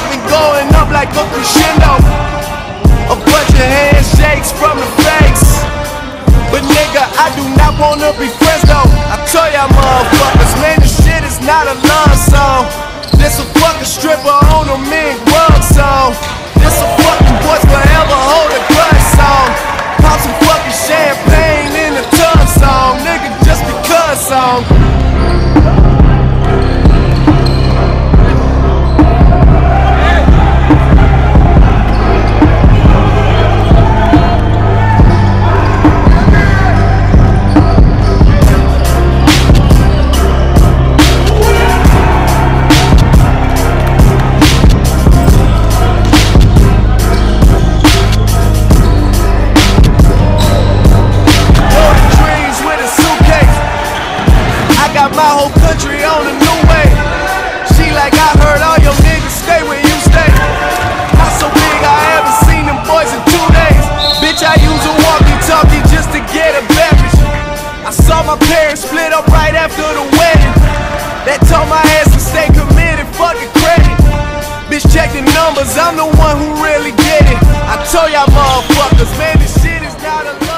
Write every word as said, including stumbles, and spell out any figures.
I've been going up like a crescendo. A bunch of handshakes from the fakes. But nigga, I do not wanna be friends though. I tell y'all motherfuckers, man, this shit is not a love song. This a fucking stripper on a mink rug song. This a fucking boys forever hold a grudge song. Pop some fucking champagne in the tub song. Nigga, just because song. My whole country on a new way. She like, I heard all your niggas stay where you stay. Not so big, I haven't seen them boys in two days. Bitch, I use a walkie-talkie just to get a beverage. I saw my parents split up right after the wedding. That told my ass to stay committed, fucking credit. Bitch, check the numbers, I'm the one who really get it. I told y'all motherfuckers, man, this shit is not a